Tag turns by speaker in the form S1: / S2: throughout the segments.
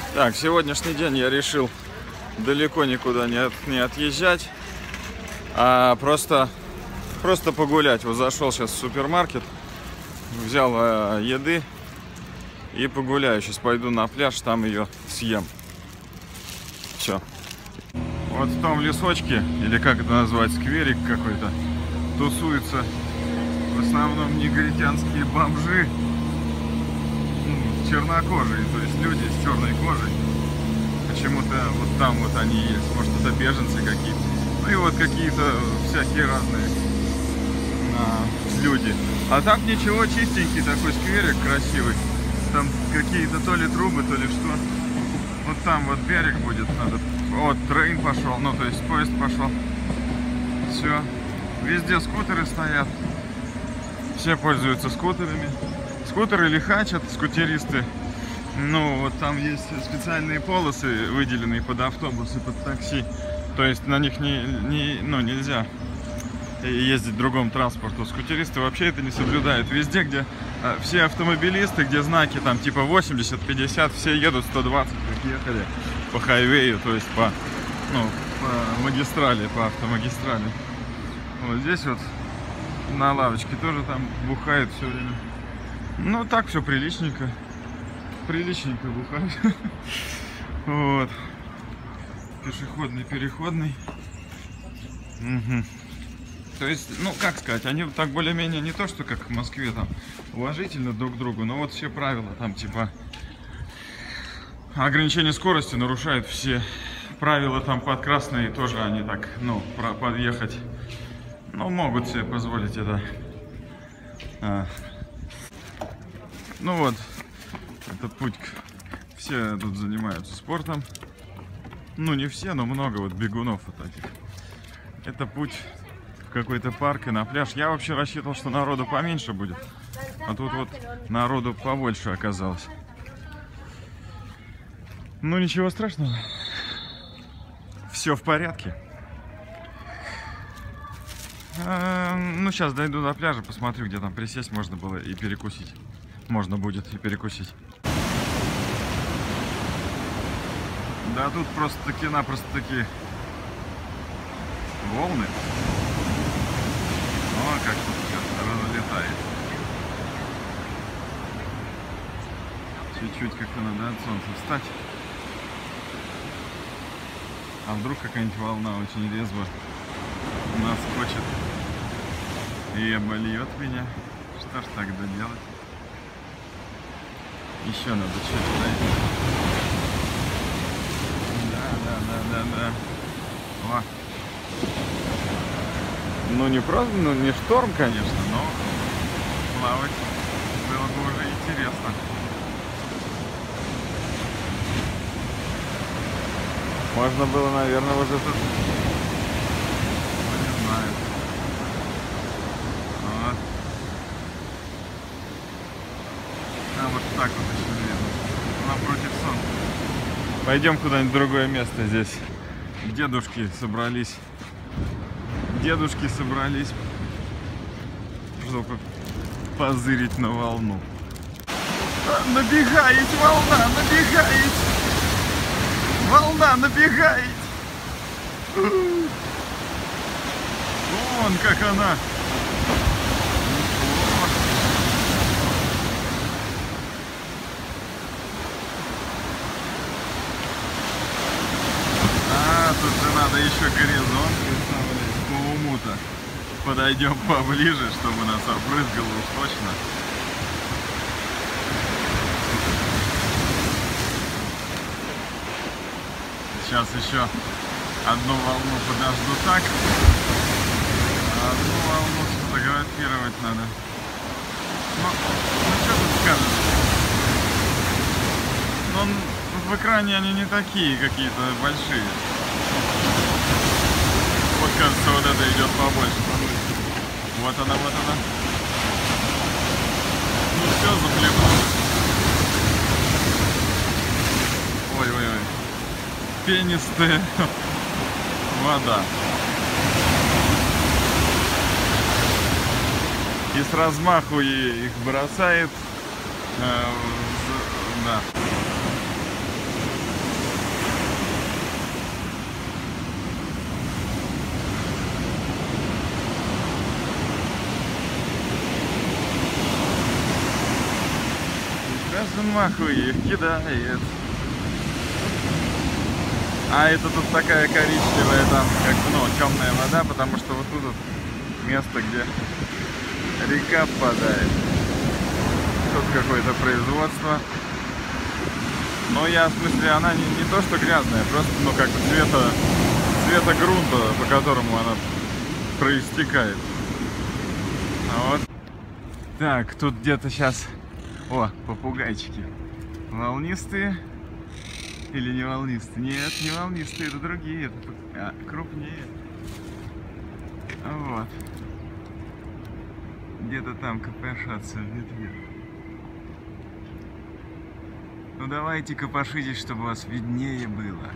S1: Так, сегодняшний день я решил далеко никуда не отъезжать, а просто погулять. Вот зашел сейчас в супермаркет, взял еды и погуляю. Сейчас пойду на пляж, там ее съем. Все. Вот в том лесочке, или как это назвать, скверик какой-то, тусуются в основном негритянские бомжи, чернокожие, то есть люди с черной кожей. Почему-то вот там вот они есть. Может, это беженцы какие-то. Ну и вот какие-то всякие разные люди. А так ничего, чистенький такой скверик красивый. Там какие-то то ли трубы, то ли что. Вот там вот берег будет. Надо. Вот трейн пошел, ну то есть поезд пошел. Все. Везде скутеры стоят. Все пользуются скутерами. Скутеры лихачат, скутеристы. Ну, вот там есть специальные полосы, выделенные под автобусы, под такси. То есть на них нельзя ездить другому транспорту. Скутеристы вообще это не соблюдают. Везде, где все автомобилисты, где знаки там типа 80-50, все едут 120, как ехали по хайвею, то есть по магистрали, по автомагистрали. Вот здесь вот на лавочке тоже там бухают все время. Ну, так все приличненько. Приличненько бухают. Вот. Пешеходный, переходный. Угу. То есть, ну, как сказать, они так более-менее не то, что как в Москве, там, уважительно друг к другу, но вот все правила, там, типа, ограничение скорости нарушают все. Правила там под красные тоже они так, ну, подъехать, ну, могут себе позволить это. Ну вот, это путь. Все тут занимаются спортом. Ну, не все, но много вот бегунов вот таких. Это путь в какой-то парк и на пляж. Я вообще рассчитывал, что народу поменьше будет. А тут вот народу побольше оказалось. Ну, ничего страшного. Все в порядке. Ну, сейчас дойду до пляжа, посмотрю, где там присесть можно было и перекусить. Можно будет и перекусить. Да тут просто-таки волны. О, как тут все разлетает. Чуть-чуть как-то надо от солнца встать. А вдруг какая-нибудь волна очень резво наскочит и обольет меня. Что ж тогда делать? Еще надо чуть дойти. Да. О. Ну не просто, ну не шторм, конечно, но плавать было бы уже интересно. Можно было, наверное, уже тут, ну, не знаю. Вот. А вот так вот еще видно. Напротив солнца. Пойдем куда-нибудь в другое место здесь. Дедушки собрались. Чтобы позырить на волну. Набегает волна, набегает! Волна набегает! Вон как она! Тут же надо еще горизонт представлять по уму-то. Подойдем поближе, чтобы нас опрыскало уж точно. Сейчас еще одну волну подожду так. А одну волну сфотографировать надо. Ну что тут скажешь? Ну, в экране они не такие какие-то большие. Вот, кажется, вот это идет побольше. Вот она. Ну все, захлебнулась. Ой. Пенистая вода. И с размаху их бросает. Да. размаху их кидает. А это тут такая коричневая, там, как, ну, темная вода, потому что вот тут вот место, где река впадает. Тут какое-то производство. Но я, в смысле, она не то что грязная, просто, ну, как бы цвета грунта, по которому она проистекает. Вот. Так, тут где-то сейчас... О, попугайчики. Волнистые или не волнистые? Нет, не волнистые, это другие, это крупнее. Вот. Где-то там копошатся в ветве. Ну давайте копошитесь, чтобы вас виднее было.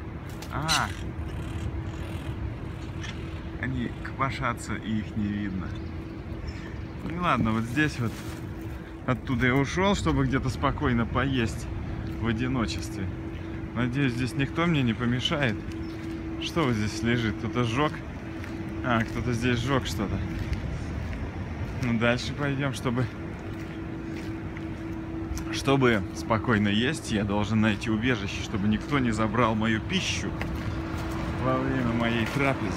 S1: Они копошатся, и их не видно. Ну ладно, вот здесь вот оттуда я ушел, чтобы где-то спокойно поесть в одиночестве. Надеюсь, здесь никто мне не помешает. Что вот здесь лежит? Кто-то сжег? Кто-то здесь сжег что-то. Ну дальше пойдем, чтобы спокойно есть, я должен найти убежище, чтобы никто не забрал мою пищу во время моей трапезы.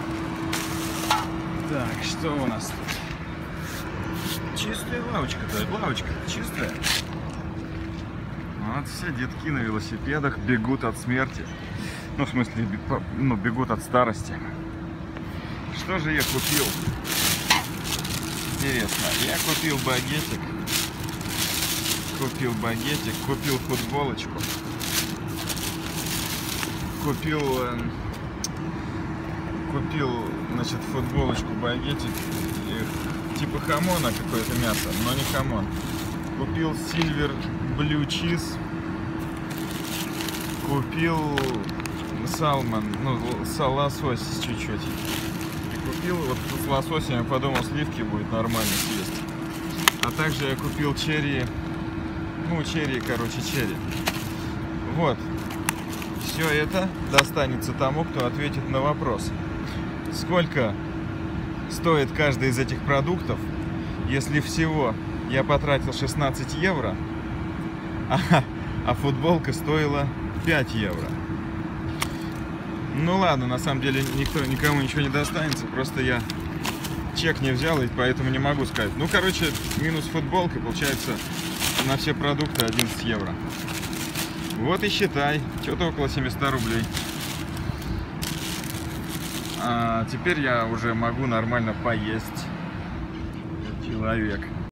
S1: Так, что у нас тут? Чистая лавочка-то, лавочка чистая. Вот все детки на велосипедах бегут от смерти. Ну, в смысле, бегут от старости. Что же я купил? Интересно, я купил багетик. Купил футболочку. Купил, значит, футболочку, багетик. Типа хамона какое-то мясо, но не хамон. Купил Silver Blue Cheese. Купил салмон, ну, лосось чуть-чуть. И купил, вот с лососем, я подумал, сливки будет нормально съесть. А также я купил черри. Ну, черри. Вот. Все это достанется тому, кто ответит на вопрос. Сколько стоит каждый из этих продуктов, если всего я потратил 16 евро, а футболка стоила 5 евро. Ну ладно, на самом деле никому ничего не достанется, просто я чек не взял, и поэтому не могу сказать. Ну, короче, минус футболка, получается, на все продукты 11 евро. Вот и считай, что-то около 700 рублей. А теперь я уже могу нормально поесть. Человек.